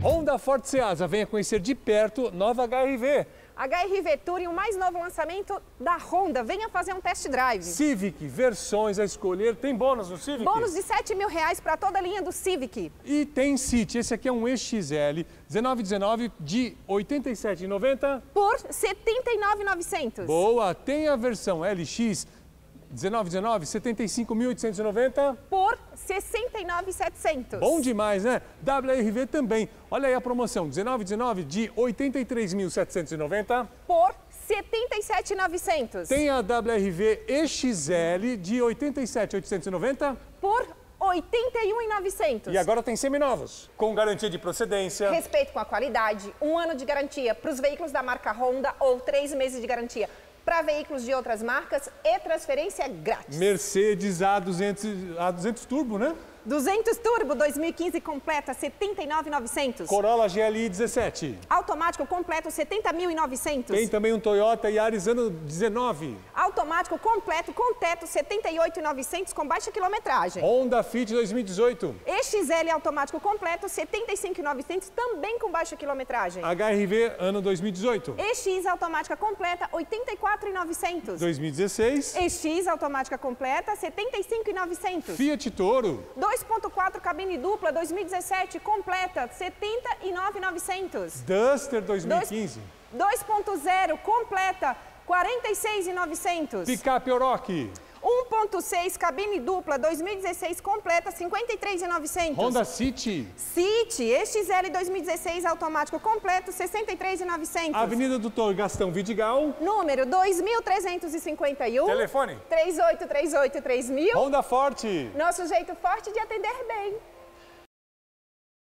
Honda Forte Ceasa, venha conhecer de perto nova HR-V. HR-V Touring, o mais novo lançamento da Honda. Venha fazer um test drive. Civic, versões a escolher. Tem bônus no Civic? Bônus de R$7.000 para toda a linha do Civic. E tem City. Esse aqui é um EXL 1919 de R$ 87,90 por R$ 79.900. Boa! Tem a versão LX 1919, 75.890 por 69.700. Bom demais, né? WR-V também. Olha aí a promoção, 1919 de 83.790 por 77.900. Tem a WR-V EXL de 87.890 por 81.900. E agora tem seminovos, com garantia de procedência. Respeito com a qualidade, 1 ano de garantia para os veículos da marca Honda ou 3 meses de garantia para veículos de outras marcas e transferência grátis. Mercedes A200 Turbo, né? 200 Turbo 2015 completa 79.900. Corolla GLI 17. Automático completo 70.900. Tem também um Toyota Yaris ano 19. Automático completo com teto 78.900 com baixa quilometragem. Honda Fit 2018. EXL automático completo 75.900 também com baixa quilometragem. HR-V ano 2018. EX automática completa 84.900. 2016. EX automática completa 75.900. Fiat Toro. 2.4 cabine dupla 2017 completa 79.900. Duster 2015. 2.0 completa 46.900. Picape Oroch. 1.6 cabine dupla 2016 completa 53.900. Honda City. City EXL 2016 automático completo 63.900. Avenida Doutor Gastão Vidigal. Número 2351. Telefone 3838-3000. Honda Forte. Nosso jeito forte de atender bem.